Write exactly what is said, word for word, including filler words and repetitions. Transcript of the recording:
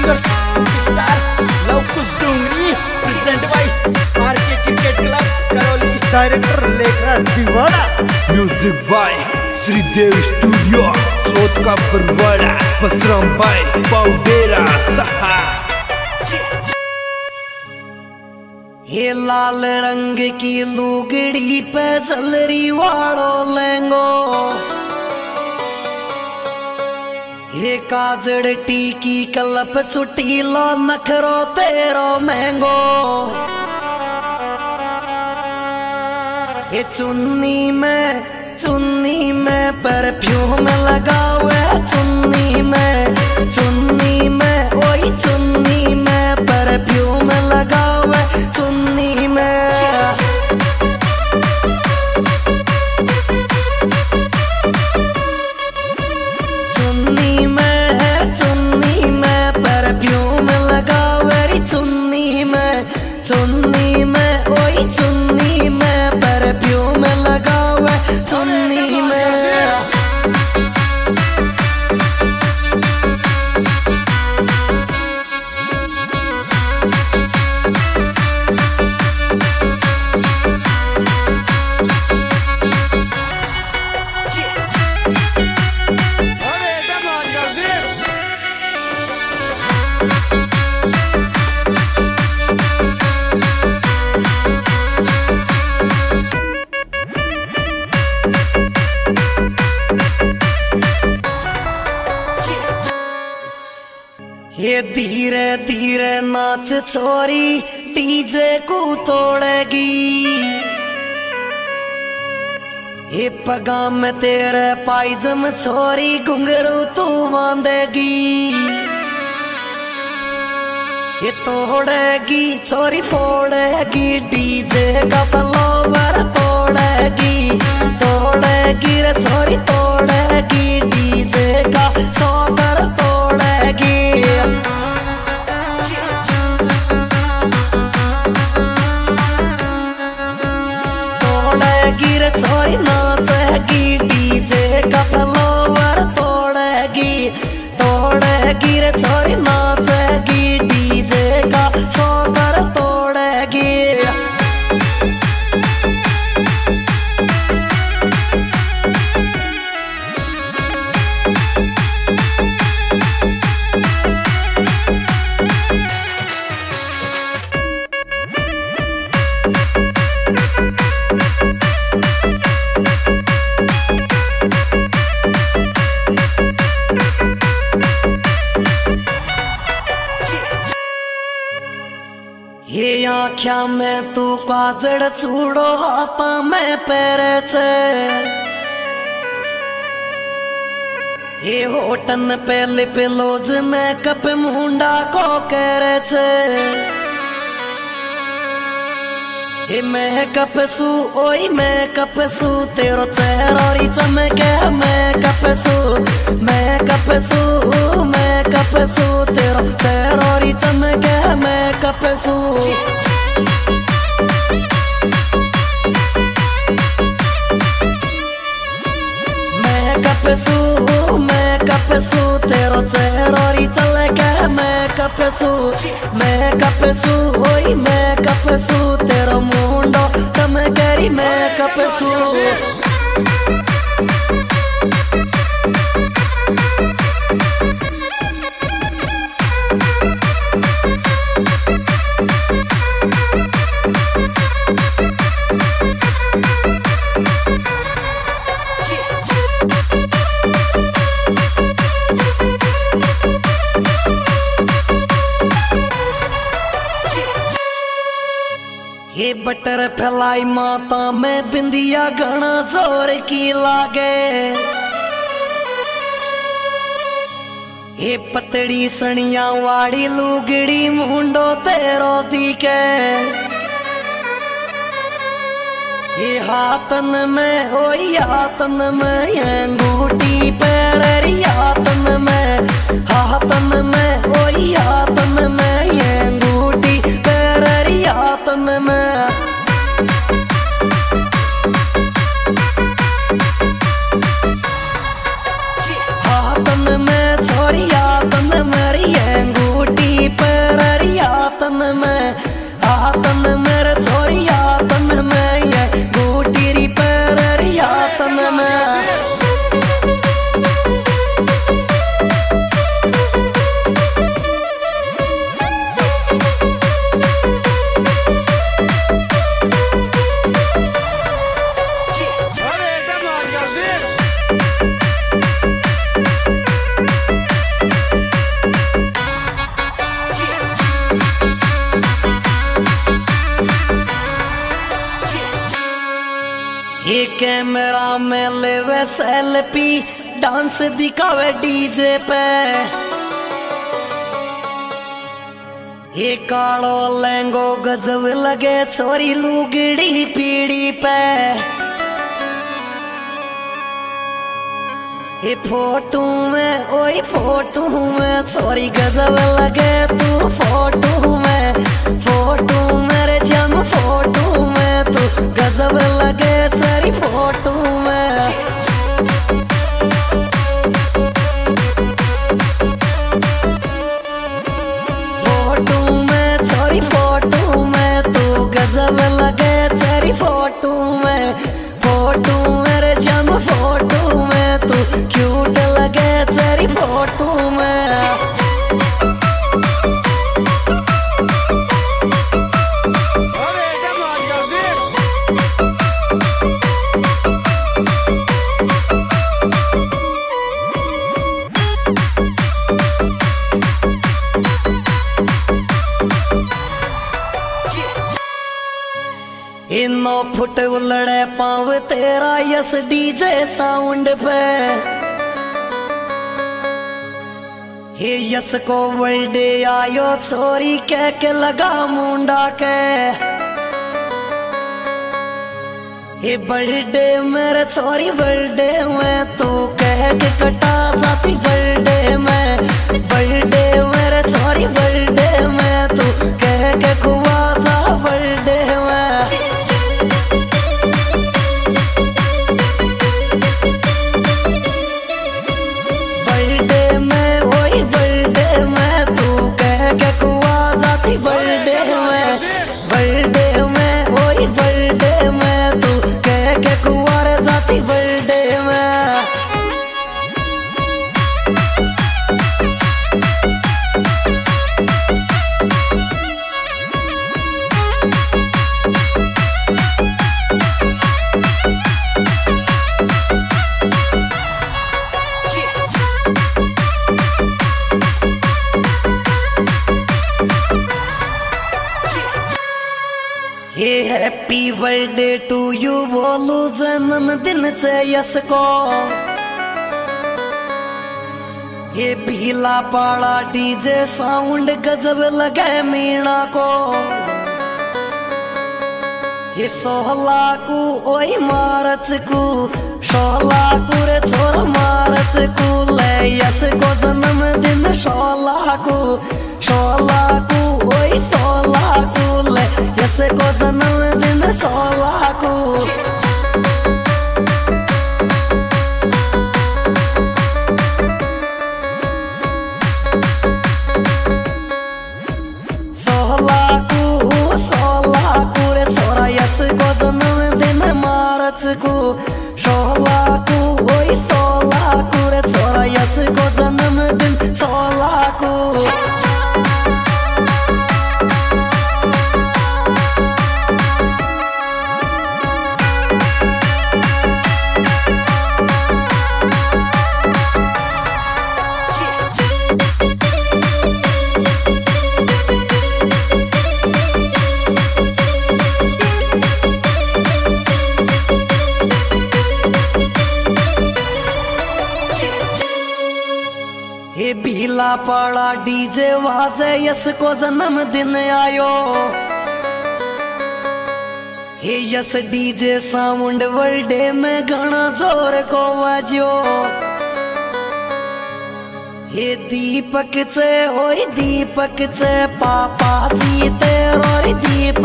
Singer superstar Lavkush Dongri present by RK cricket club Karauli. Director Lekhraj Deewana. Music by Shridev studio Chauth ka Barwara. Basram bye पाउडेरा सहा। ये लाल रंग की लुगड़ी पे जलरी वालो लेंगो, ये काजड़ टीकी कलप चुटीलो नखरो तेरो महंगो। ये चुन्नी में चुन्नी में परफ्यूम लगावे, चुन्नी में चुन्नी में ओई चुन्नी में परफ्यूम लगावे, चुन्नी में चुन्नी में चुन्नी में परफ्यूम लगावे, चुन्नी में चुन्नी में ओई चुन्नी में परफ्यूम लगावे, चुन्नी में। ये धीरे धीरे नाच छोरी डीजे को तोड़ेगी, ये पगा में तेरे पायजम छोरी घुंघरू तू बांधेगी। ये तोड़ेगी छोरी फोड़ेगी डीजे का फ्लावर, तोड़ेगी तोड़ेगी रे छोरी तोड़ेगी डीजे का सोबर, तोड़ेगी तोड़ेगी रे छोरी नाचेगी डीजे का फ्लावर, तोड़ेगी तोड़ेगी रे छोरी नाचेगी डीजे का सोबर, तोड़ेगी। ये आँख्या में तू काजड़ चूड़ो हाथा में पैरे छे, ये होटन पे लिप लोज में कप मुंडा को करे छे। ये मैं कपसू ओई मैं कपसू तेरो चेहरा चमके, मैं कपसू मैं कपसू मैं कपसू तेरो चेहरा चमके, मैं कपसू। मैं कपसू मैं कपसू तेरो चेहरा चमके, मैं कपसू मैं कपसू ओई मैं कपसू तेरो मुंडो चमकेरी, मैं कपसू। ये बटर फैलाई माता में बिंदिया घना जोर की लागे, ये पतड़ी सनिया वाड़ी लुगड़ी मुंडो तेरो दिखे। ये हाथन में ओ हाथन में अंगूठी पैरी, हाथन में हाथन में ओ हाथन में अंगूठी पैरी, हाथन में। हाथन में छोरी हाथन मेरी अंगूठी ये कैमरा में लेवे सेल्फी डांस दिखावे डीजे पे ये कालो लहंगो गजब लगे छोरी लुगड़ी पीड़ी पे ये फोटो में ओए फोटो में छोरी गजब लगे तू फोटो में फोटो मेरे जम फोटो में तू गजब लगे तेरी फोटो में फोटो में छोरी फोटो में तू गजब लगे तेरी फोटो में फोटो मेरे जम फोटो में तू क्यूट लगे तेरी फोटो में इनो फुट उलड़े पाव तेरा यस डीजे साउंड पे हे यस को बर्थडे आयो छोरी कह के लगा मुंडा के हे बर्थडे मेरे छोरी बर्थडे में तू कह के कटा जाती बर्थडे में बर्थडे मेरे छोरी बर्थडे में तू कह के खुआ जा बर्थडे में बर्थडे में बर्थडे में वही बर्थडे में तू कह के कुंवारे जाती बर्थडे में ये हैप्पी बर्थडे टू यू बोलू जन्मदिन से यस को ये पीला पाड़ा डीजे साउंड गजब लगे मीणा को ये सोहला को ओई मार्च को सोहला को रे छोर मार्च को ले यस को जन्मदिन सोहला को सोहला को ओई सोहला को ले यस को जन्मदिन सोहला को सोहला को सोहला को रे छोरा यस को जन्मदिन मार्च को सोहला को ओई सोहला को रे छोरा यस को जन्मदिन सोहला को हे भीला पाड़ा डीजे वाजे यस को जन्मदिन आयो हे यस डीजे साउंड बर्थडे में घना जोर को वाजो हे दीपक से ओए दीपक से पापा जी तेरो दीपक